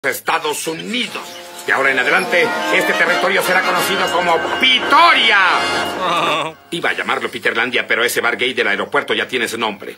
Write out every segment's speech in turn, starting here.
Estados Unidos. De ahora en adelante, este territorio será conocido como Pitoria. Iba a llamarlo Peterlandia, pero ese bar gay del aeropuerto ya tiene ese nombre.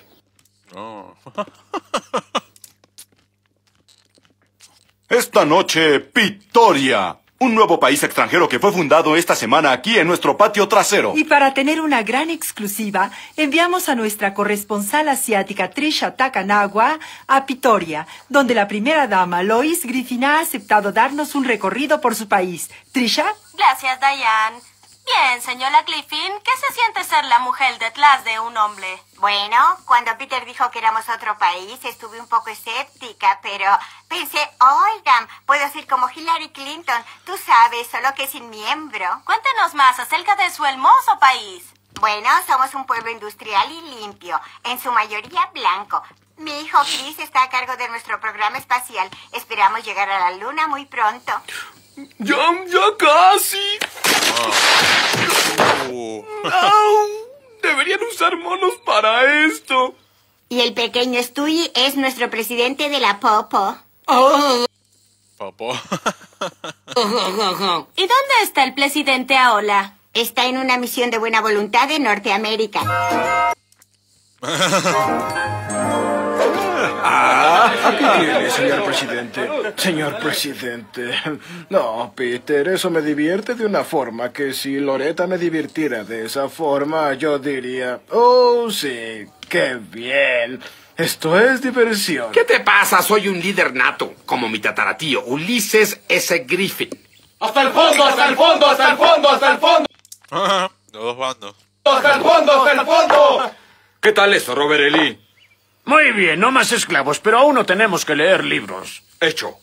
Esta noche, Pitoria. Un nuevo país extranjero que fue fundado esta semana aquí en nuestro patio trasero. Y para tener una gran exclusiva, enviamos a nuestra corresponsal asiática Trisha Takanawa a Pitoria, donde la primera dama, Lois Griffin, ha aceptado darnos un recorrido por su país. ¿Trisha? Gracias, Diane. Bien, señora Griffin, ¿qué se siente ser la mujer detrás de un hombre? Bueno, cuando Peter dijo que éramos otro país, estuve un poco escéptica, pero pensé, oigan, puedo ser como Hillary Clinton, tú sabes, solo que sin miembro. Cuéntenos más acerca de su hermoso país. Bueno, somos un pueblo industrial y limpio, en su mayoría blanco. Mi hijo Chris está a cargo de nuestro programa espacial. Esperamos llegar a la luna muy pronto. ¡Ya casi! Deberían usar monos para esto. Y el pequeño Stewie es nuestro presidente de la Popo. Popo. ¿Y dónde está el presidente ahora? Está en una misión de buena voluntad en Norteamérica. Aquí tiene, señor presidente. Señor presidente. No, Peter, eso me divierte de una forma que si Loretta me divirtiera de esa forma, yo diría, oh, sí, qué bien. Esto es diversión. ¿Qué te pasa? Soy un líder nato, como mi tataratío, Ulises S. Griffin. ¡Hasta el fondo, hasta el fondo, hasta el fondo, hasta el fondo! Los dos bandos. ¡Hasta el fondo, hasta el fondo! ¿Qué tal eso, Robert E. Lee? Muy bien, no más esclavos, pero aún no tenemos que leer libros. Hecho.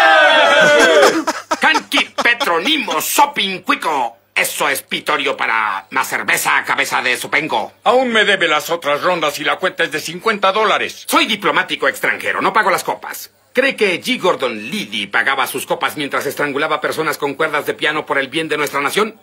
Canqui Petronimo Shopping Cuico. Eso es pitorio para más cerveza a cabeza de sopengo. Aún me debe las otras rondas y la cuenta es de $50. Soy diplomático extranjero, no pago las copas. ¿Cree que G. Gordon Liddy pagaba sus copas mientras estrangulaba personas con cuerdas de piano por el bien de nuestra nación?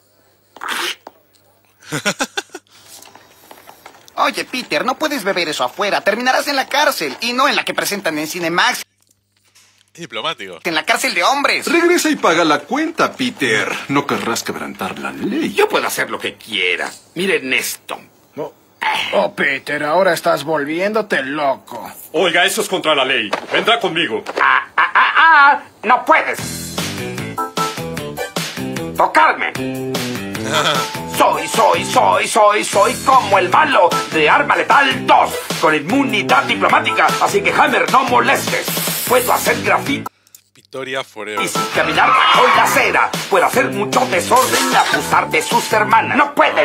Oye, Peter, no puedes beber eso afuera. Terminarás en la cárcel, y no en la que presentan en Cinemax. Diplomático. En la cárcel de hombres. Regresa y paga la cuenta, Peter. No querrás quebrantar la ley. Yo puedo hacer lo que quiera. Miren esto. Oh, Peter, ahora estás volviéndote loco. Oiga, eso es contra la ley. Vendrá conmigo. No puedes tocarme. Soy como el malo de Arma Letal 2, con inmunidad diplomática, así que Hammer, no molestes. Puedo hacer graffiti Pitoria forever. y sin caminar bajo la acera. Puedo hacer mucho desorden y abusar de sus hermanas. ¡No pueden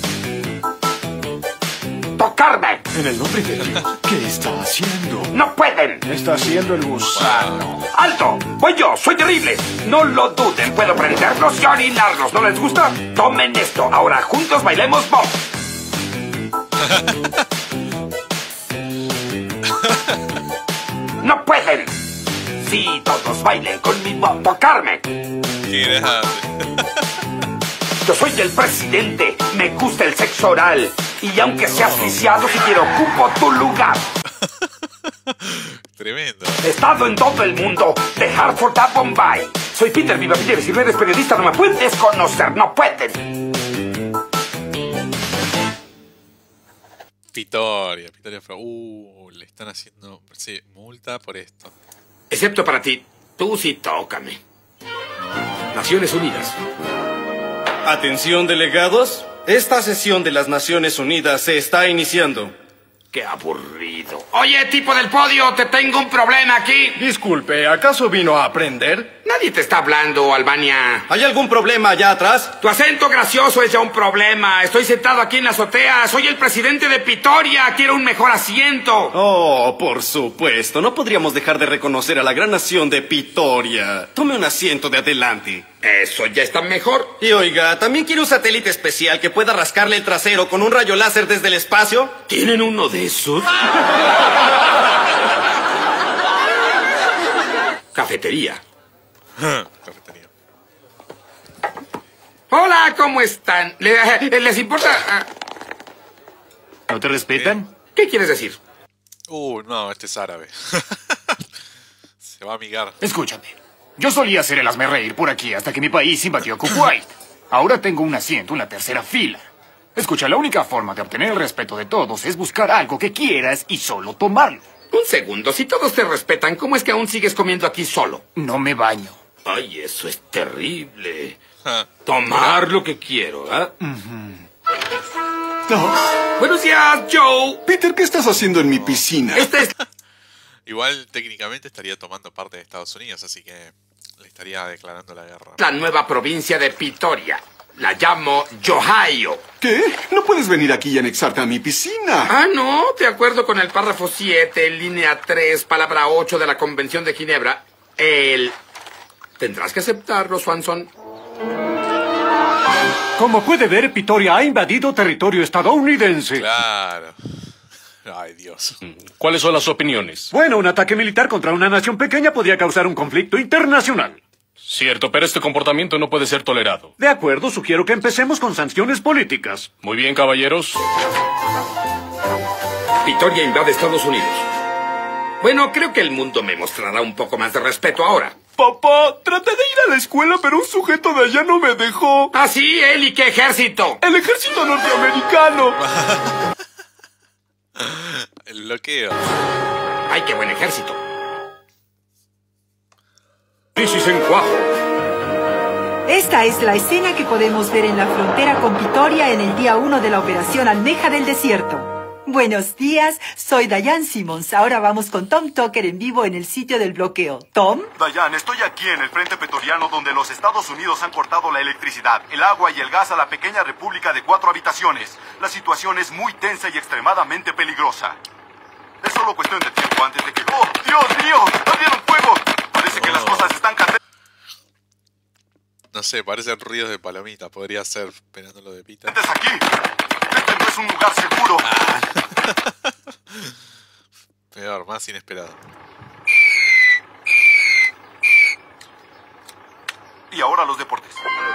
tocarme! En el nombre de Dios, ¿qué está haciendo? ¡No pueden! Está haciendo el gusano. ¡Alto! ¡Voy yo! ¡Soy terrible! No lo duden, puedo prenderlos y orinarlos. ¿No les gusta? Tomen esto. Ahora juntos bailemos bomb. ¡No pueden! Sí, todos bailen con mi bomb. ¡Tocarme! ¿Quién es? Yo soy el presidente. Me gusta el sexo oral. Y aunque seas lisiado, si quiero ocupo tu lugar. Tremendo. He estado en todo el mundo, de Hartford a Bombay. Soy Peter Viva Peter, si no eres periodista no me puedes conocer, no pueden. Pitoria forever. Le están haciendo, sí, multa por esto. Excepto para ti, tú sí tócame. Naciones Unidas. Atención, delegados. Esta sesión de las Naciones Unidas se está iniciando. Qué aburrido. Oye, tipo del podio, te tengo un problema aquí. Disculpe, ¿acaso vino a aprender? Nadie te está hablando, Albania. ¿Hay algún problema allá atrás? Tu acento gracioso es ya un problema. Estoy sentado aquí en la azotea. Soy el presidente de Pitoria. Quiero un mejor asiento. Oh, por supuesto. No podríamos dejar de reconocer a la gran nación de Pitoria. Tome un asiento de adelante. Eso ya está mejor. Y oiga, ¿también quiere un satélite especial que pueda rascarle el trasero con un rayo láser desde el espacio? ¿Tienen uno de esos? Cafetería. Cafetería. Hola, ¿cómo están? ¿Les importa? ¿No te respetan? ¿Qué quieres decir? No, este es árabe. Se va a amigar. Escúchame. Yo solía hacer el hazmerreír por aquí hasta que mi país invadió Kuwait. Ahora tengo un asiento en la tercera fila. Escucha, la única forma de obtener el respeto de todos es buscar algo que quieras y solo tomarlo. Un segundo, si todos te respetan, ¿cómo es que aún sigues comiendo aquí solo? No me baño. Ay, eso es terrible. Tomar lo que quiero, ¿eh? Buenos días, Joe. Peter, ¿qué estás haciendo en mi piscina? Igual técnicamente estaría tomando parte de Estados Unidos, así que le estaría declarando la guerra. La nueva provincia de Pitoria. La llamo Ohio. ¿Qué? No puedes venir aquí y anexarte a mi piscina. Ah, no, de acuerdo con el párrafo 7, línea 3, palabra 8 de la Convención de Ginebra, tendrás que aceptarlo, Swanson. Como puede ver, Pitoria ha invadido territorio estadounidense. Claro. Ay, Dios. ¿Cuáles son las opiniones? Bueno, un ataque militar contra una nación pequeña podría causar un conflicto internacional. Cierto, pero este comportamiento no puede ser tolerado. De acuerdo, sugiero que empecemos con sanciones políticas. Muy bien, caballeros. Pitoria invade Estados Unidos. Bueno, creo que el mundo me mostrará un poco más de respeto ahora. Papá, traté de ir a la escuela, pero un sujeto de allá no me dejó. ¿Ah, sí? ¿Él y qué ejército? El ejército norteamericano. El bloqueo. ¡Ay, qué buen ejército! Crisis en cuajo. Esta es la escena que podemos ver en la frontera con Pitoria en el día 1 de la Operación Almeja del Desierto. Buenos días, soy Diane Simmons. Ahora vamos con Tom Tucker en vivo en el sitio del bloqueo. ¿Tom? Diane, estoy aquí en el frente petoriano donde los Estados Unidos han cortado la electricidad, el agua y el gas a la pequeña república de 4 habitaciones. La situación es muy tensa y extremadamente peligrosa. Es solo cuestión de tiempo antes de que... ¡Oh, Dios mío! ¡Abrieron fuego! Parece que las cosas están candentes. No sé, parecen ruidos de palomita. Podría ser esperando lo de Peter. Aquí. Este no es un lugar seguro. Peor, más inesperado. Y ahora los deportes.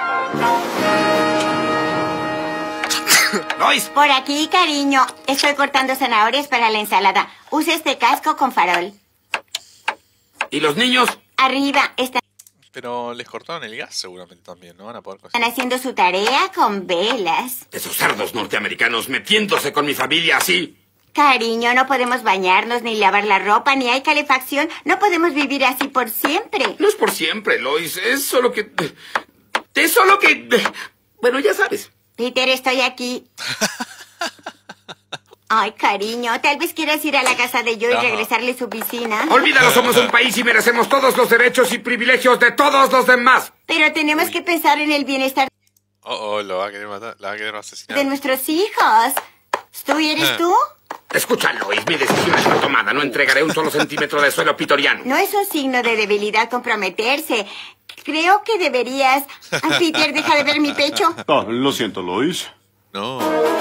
Lois. Por aquí, cariño. Estoy cortando zanahorias para la ensalada. Usa este casco con farol. ¿Y los niños? Arriba, están Pero les cortaron el gas seguramente también, ¿no? Van a poder cocinar. haciendo su tarea con velas. Esos cerdos norteamericanos metiéndose con mi familia así. Cariño, no podemos bañarnos, ni lavar la ropa, ni hay calefacción. No podemos vivir así por siempre. No es por siempre, Lois. Es solo que... Bueno, ya sabes. Peter, estoy aquí. Ay, cariño, tal vez quieras ir a la casa de Joe y regresarle su piscina. Olvídalo, somos un país y merecemos todos los derechos y privilegios de todos los demás. Pero tenemos que pensar en el bienestar Lo va a querer matar, la va a querer asesinar. de nuestros hijos. ¿Tú eres tú? Escucha, Lois, mi decisión está tomada. No entregaré un solo centímetro de suelo pitoriano. No es un signo de debilidad comprometerse. Creo que deberías... Peter, deja de ver mi pecho. Ah, lo siento, Lois. No.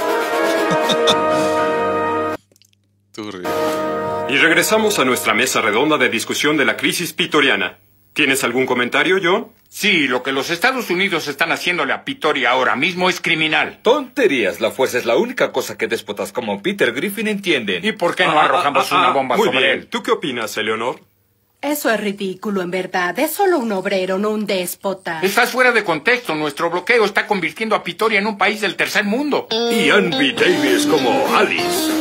Turbio. Y regresamos a nuestra mesa redonda de discusión de la crisis pitoriana. ¿Tienes algún comentario, John? Sí, lo que los Estados Unidos están haciéndole a Pitoria ahora mismo es criminal. Tonterías, la fuerza es la única cosa que déspotas como Peter Griffin entienden. ¿Y por qué no arrojamos una bomba Muy sobre bien. él? ¿Tú qué opinas, Eleonor? Eso es ridículo, en verdad. Es solo un obrero, no un déspota. Estás fuera de contexto. Nuestro bloqueo está convirtiendo a Pitoria en un país del tercer mundo. Y Ann B. Davis como Alice.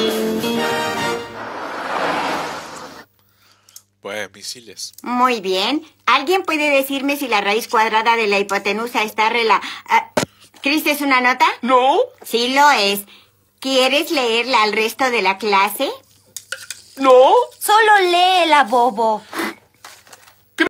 Pues, misiles. Muy bien. ¿Alguien puede decirme si la raíz cuadrada de la hipotenusa está ¿Chris es una nota? No. Sí lo es. ¿Quieres leerla al resto de la clase? No. Solo léela, bobo.